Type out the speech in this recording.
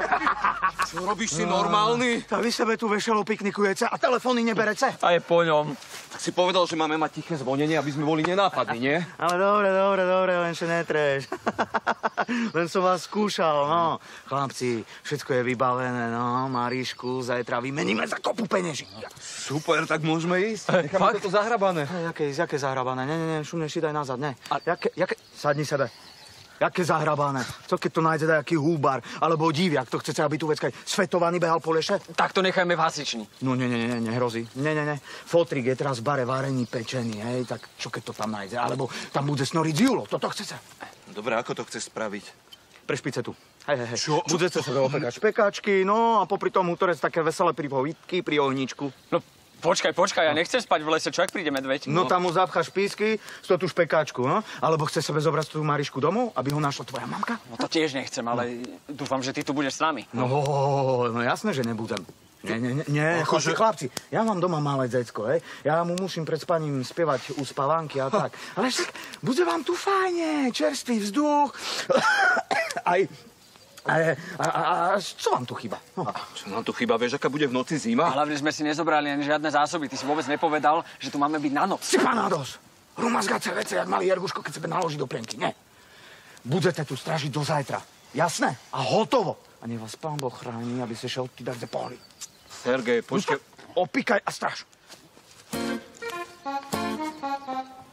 Čo robíš, si normálny? Tak vy sebe tu vešalo piknikujete a telefóny neberete? A je po ňom. Tak si povedal, že máme mať tiché zvonenie, aby sme boli nenápadní, nie? Ale dobre, len sa netreš. Len som vás skúšal, no. Chlapci, všetko je vybavené, no. Maríšku, zajtra vymeníme za kopu peňaží. Super, tak môžeme ísť. Necháme toto zahrabané. Jaké zahrabané? Nie, šumne si daj nazad, ne. Jaké? Sadni sebe. Jaké zahrabané? Co keď to nájde nejaký húbar alebo diviak, to chcete, aby tu vecka svetovaný behal po leše? Tak to nechajme v hasični. No nehrozí. Ne. Fotrik je teraz v bare varený, pečený, hej, tak čo keď to tam nájde? Alebo tam bude snoriť z Julo, toto chcete? Dobre, ako to chceš spraviť? Prešpice tu. Hej. Čo? Budete sa opekať špekáčky, no a popri tom utorec také veselé pripovídky pri ohničku. No, počkaj, ja nechcem spať v lese, čo ak príde medveď? No tam mu zapcháš písky, tú špekáčku, no? Alebo chce sebe zobrať tú Marišku domov, aby ho našla tvoja mamka? No to tiež nechcem, ale dúfam, že ty tu budeš s nami. No jasné, že nebudem. Nie, chlapci, ja mám doma malé decko, hej. Ja mu musím pred spaním spievať uspávánky a tak. Ale však bude vám tu fajne, čerstvý vzduch. A čo vám tu chýba? No. Čo nám tu chýba? Vieš, aká bude v noci zima? Hlavne sme si nezobrali ani žiadne zásoby. Ty si vôbec nepovedal, že tu máme byť na noc. Si panádos! Rumazgace vece, jak malý Jerguško, keď sebe naloží do plienky. Nie. Budete tu stražiť do zajtra. Jasné? A hotovo. A nech vás Pán Boh chráni, aby ste šel ty dať ze pohli. Sergej, počkaj. Opíkaj a straž.